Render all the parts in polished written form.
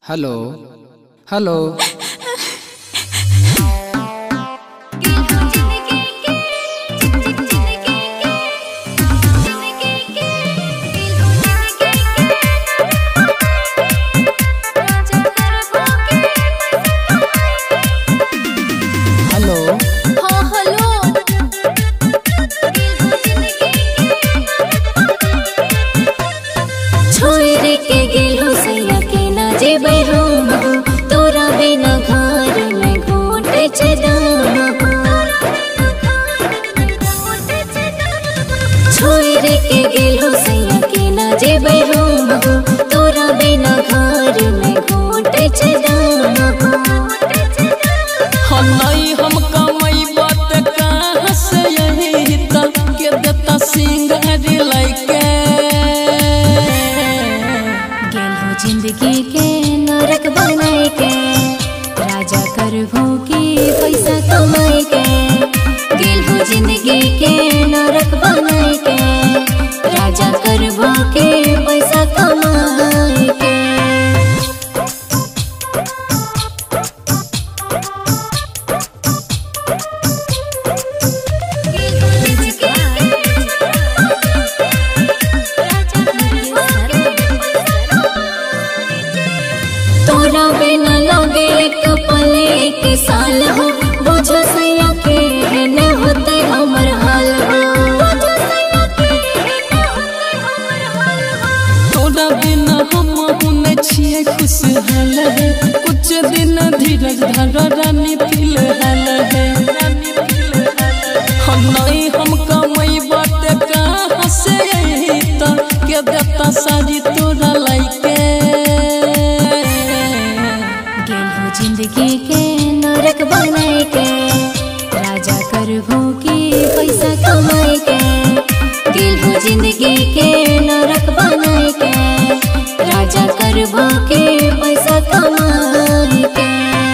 Hello hello. तोरा बिना घर में घोटे छोड़ के गेलो सैया के ना जेबे हम तोरा बिना घर में घोटे हम कमाई बात कहाँ से यही तक के देता सिंगारी लाइके गेलो जिंदगी के नरक बनाए के राजा करभो की पैसा कमाए के गेलो जिंदगी के नरक बनाए के राजा करभो के पैसा कमाए के। तोरा बिना लगे एक पल एक साल हो बुझो सैया के है न होते हमर हाल हो। तोरा बिना हम होने छिए खुशहाल है कुछ दिन धीरज धर रानी फिलहाल है हम कमाई बात कहाँ से यही तक के देता सारी तोरा लाइके जिंदगी के नरक बनाए के राजा करभो की पैसा कमाए के गेलो जिंदगी के नरक बनाए के राजा करभो के पैसा कमाए के।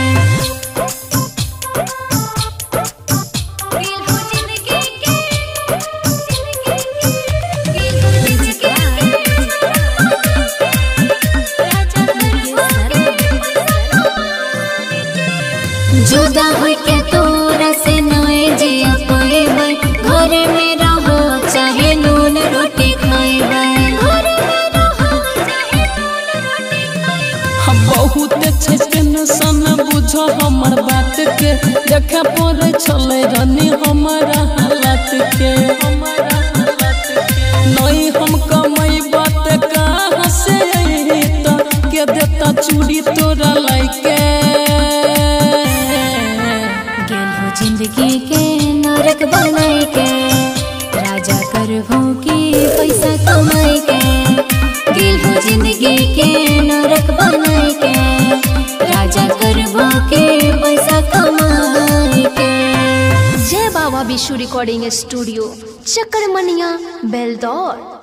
जुदा होई के तोरा से नए जिया पाएबे घर में रहो चाहे नून रोटी खाएबे हम बहुत टेंशन बुझो हमर बात के देखे पड़े चले रानी हमारा हालत के नहीं हम कमाई बात कहाँ से यही तक के देता चूड़ी तोरा लाइके जिंदगी के नरक बनाए के राजा करभो की पैसा कमाए के गेलो जिंदगी के नरक बनाए के राजा करभो के पैसा कमाए के। जय बाबा विशु रिकॉर्डिंग स्टूडियो चक्कर मनिया बेलदौर।